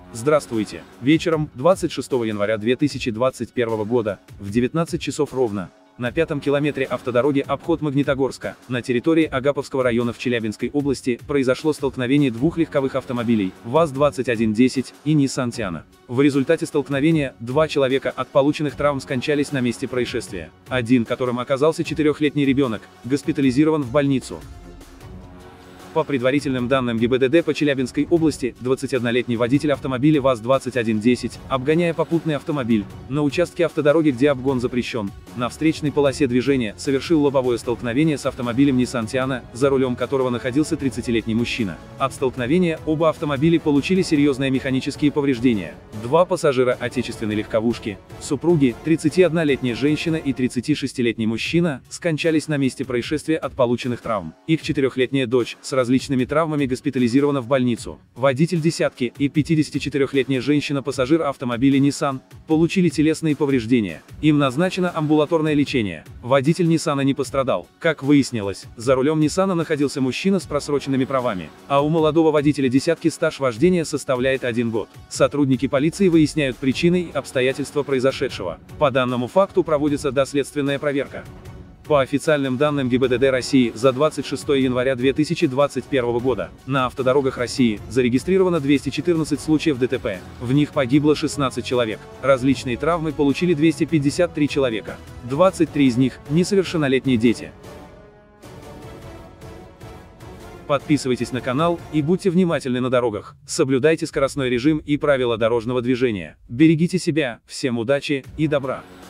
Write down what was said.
Здравствуйте! Вечером, 26 января 2021 года, в 19 часов ровно, на 5-м километре автодороги обход Магнитогорска, на территории Агаповского района в Челябинской области, произошло столкновение двух легковых автомобилей, ВАЗ-2110 и Nissan Tiana. В результате столкновения, 2 человека от полученных травм скончались на месте происшествия. Один, которым оказался 4-летний ребенок, госпитализирован в больницу. По предварительным данным ГИБДД по Челябинской области, 21-летний водитель автомобиля ВАЗ-2110, обгоняя попутный автомобиль, на участке автодороги, где обгон запрещен, на встречной полосе движения, совершил лобовое столкновение с автомобилем Nissan Tiana, за рулем которого находился 30-летний мужчина. От столкновения оба автомобиля получили серьезные механические повреждения. 2 пассажира отечественной легковушки, супруги, 31-летняя женщина и 36-летний мужчина, скончались на месте происшествия от полученных травм. Их 4-летняя дочь, с различными травмами, госпитализирована в больницу. Водитель «десятки» и 54-летняя женщина, пассажир автомобиля Nissan, получили телесные повреждения. Им назначено амбулаторное лечение. Водитель Nissan не пострадал. Как выяснилось, за рулем Nissan находился мужчина с просроченными правами, а у молодого водителя «десятки» стаж вождения составляет 1 год. Сотрудники полиции выясняют причины и обстоятельства произошедшего. По данному факту проводится доследственная проверка. По официальным данным ГИБДД России, за 26 января 2021 года, на автодорогах России, зарегистрировано 214 случаев ДТП, в них погибло 16 человек, различные травмы получили 253 человека, 23 из них – несовершеннолетние дети. Подписывайтесь на канал и будьте внимательны на дорогах, соблюдайте скоростной режим и правила дорожного движения, берегите себя, всем удачи и добра!